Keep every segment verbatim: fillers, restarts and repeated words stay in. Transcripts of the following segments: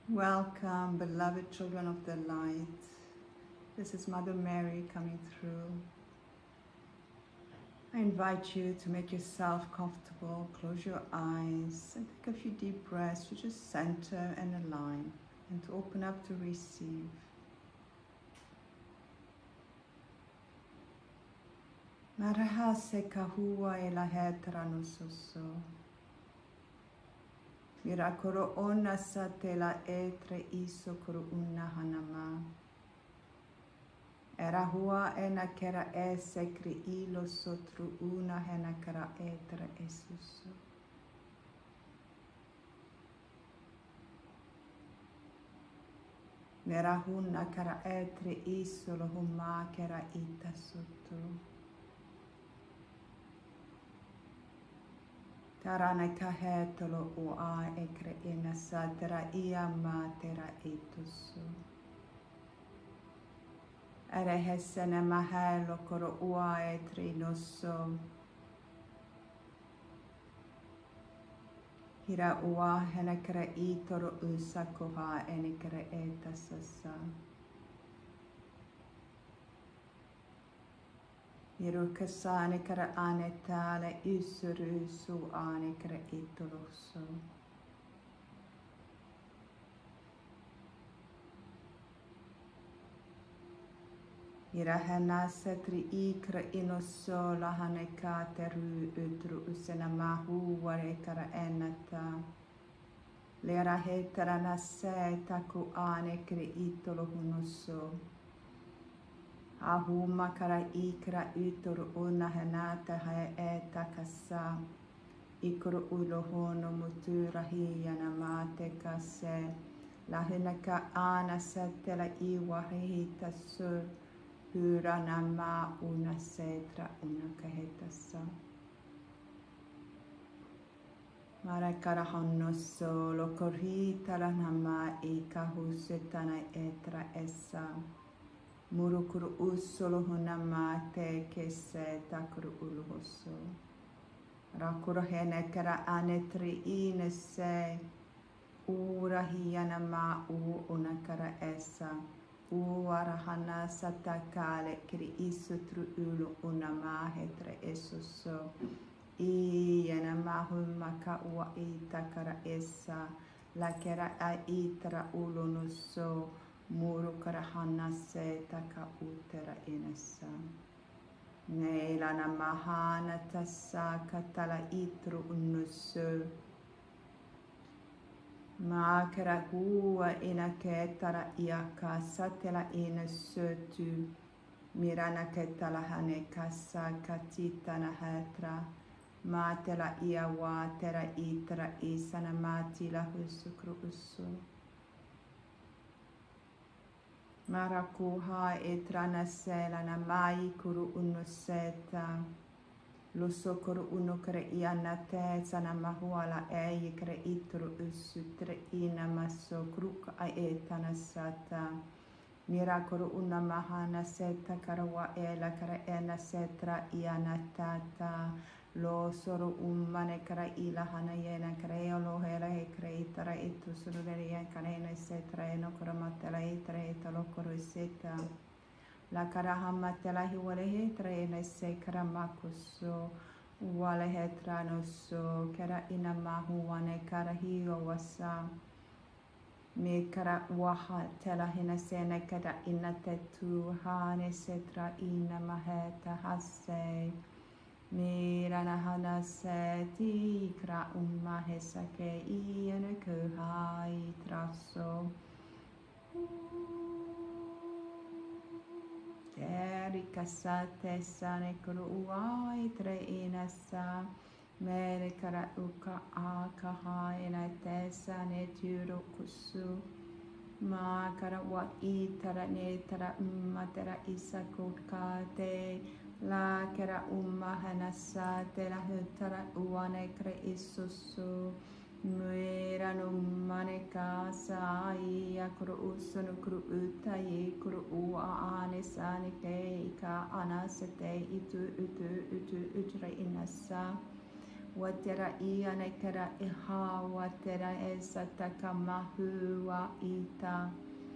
Welcome, beloved children of the light. This is Mother Mary coming through. I invite you to make yourself comfortable, close your eyes, and take a few deep breaths to just center and align, and to open up to receive. Maraha se kahua e la hetra no soso. Mirakoro ona sa te la etre iso koro una hanama. Era hua e na kera e se kri ilo sotru una hena kara etre esuso. Mera huna kara etre iso lo huma kera ita sotru. Tarana kahetolo o a ekre ina satera ia matera etusu. Ere hesene mahelo koro ua etri noso. Hira ua hena kere itoro usa koha ene kere eta sasa. Hiru kasane kere ane tale usuru su ane kere itoloso. Hira hena setri ikra inoso la hane kateru utru usena mahu ware kara enata. Lera hetera na se taku ane kere itolo hunoso. Ahuma kara ikra uturu una henata hae e takasa. Ikuru ulo hono mutura hiyana mate kase. La hinaka ana setela iwa hita sur. Hura nama una setra una kahetasa. Marakara honno solo korhita la nama ika husetana etra essa. Murukuru usolo honama te kese takuru uluhoso. Rakuru hene kara anetri ine se. Ura hiyana ma u una kara essa. Uarahana satakale kiri isutru ulu unama hetre esoso. Iyana mahu maka ua itakara esa. La kera a itra ulu nuso. Muru karahana se taka utera inesa. Neilana mahana tasa katala itru unuso. Ma kera hua ina ketara iaka satela ina sotu. Mirana ketala hane kasa katita na hetra. Ma tela ia wa tera itra isana mati la husukru usu. Marakuha etrana sela na mai kuru unuseta. Lo sokoro uno kre iana te sana mahuala e kre itru usu tre ina maso kruk a etana sata. Mirakoro una mahana seta karawa e la kare ena setra iana tata. Lo soro umane kara ila hana yena kreo lo hera e kreitara etu sururere karena setra eno karamatela etra etalo koro seta. La karahama tela hiwale hetra ene se karamakuso wale hetra no so kara ina mahu wane karahio wasa me kara waha tela hina sene kara ina tetu hane setra ina maheta hase me rana hana se ti kra umma hesake iene kuhai traso. Erika sate sane kuru uai tre inasa. Mere kara uka akaha ina te sane turo kusu. Ma kara wa itara ne tara umma tera isa kutkate. La kara umma hanasa tera hutara uane kre isusu. Muera no mane casa ia kuru usunu kuru uta ye kuru ua ane sane ke ika anasete itu itu itu utre inasa Watera ia nekera iha watera esa takamahu wa ita.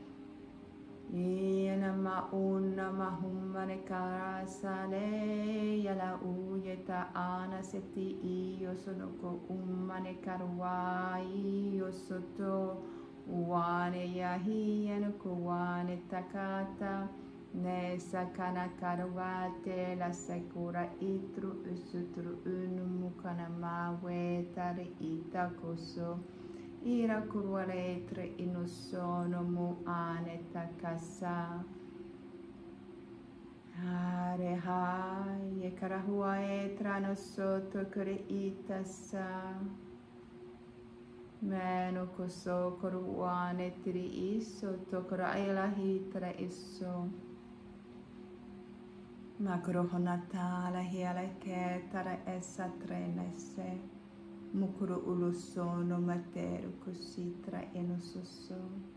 Iena mauna mahumane karasale yala uyeta ana seti iyo sonoko umane karwai yosoto wane yahi enoko wane takata ne sakana karwate la sekura itru usutru unumukana mawe tari itakoso. Ira kurwaletre inosono mu ane takasa. Hare hai e karahua etra no soto kure itasa. Meno koso koruane tiri iso tokora ela hitra iso. Makro honatala hiala ketara essa trenese. Mukuru ulusono materu kusitra enososo.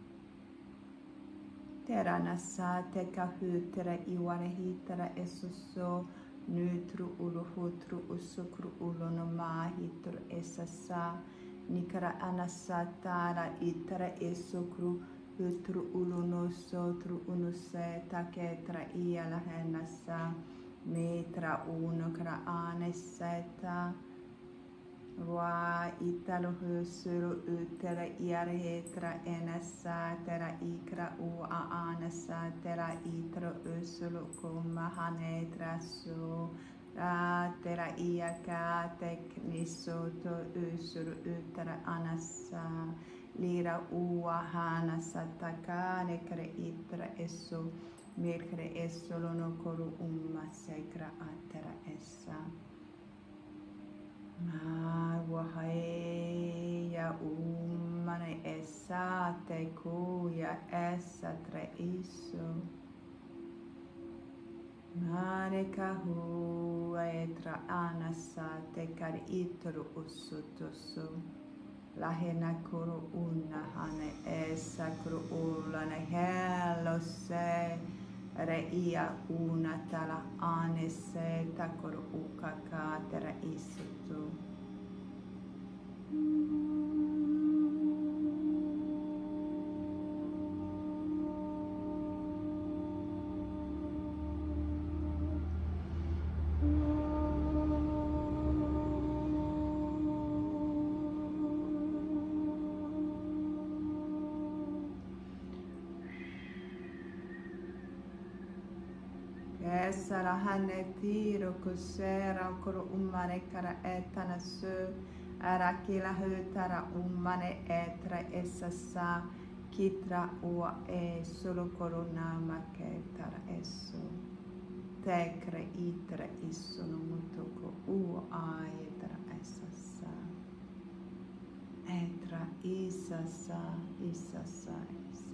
Tera nasate kahutra iware hitra esoso. Nutru uluhutru usukru ulono mahitru esasa. Nikara anasatara itra esokru. Hutru ulono sotru unuse taketra ia la henasa. Metra uno kara aneseta. Wa italo husuru utera iaretra enasa tera ikra u aanasa tera itro usulu kumahanetra su ra tera iaka teknisoto usuru utera anasa lira uahana satakane kre itra esso merkre esso lono koru umma sekra atera essa. Ma wahai ya umane essa te kuya essa tre iso. Mane kahu etra anasa te kar itru usutoso. La hena kuru una hane essa kuru ulane hello se. Re ia una tala anese takoro ukaka tera isutu. Essara hane tiro kusera koro umane kara etana su arakila hutara umane etra esasa kitra ua e solo corona maketara esso tekre itre issono mutoko ua aetra esasa etra isasa isasa isasa.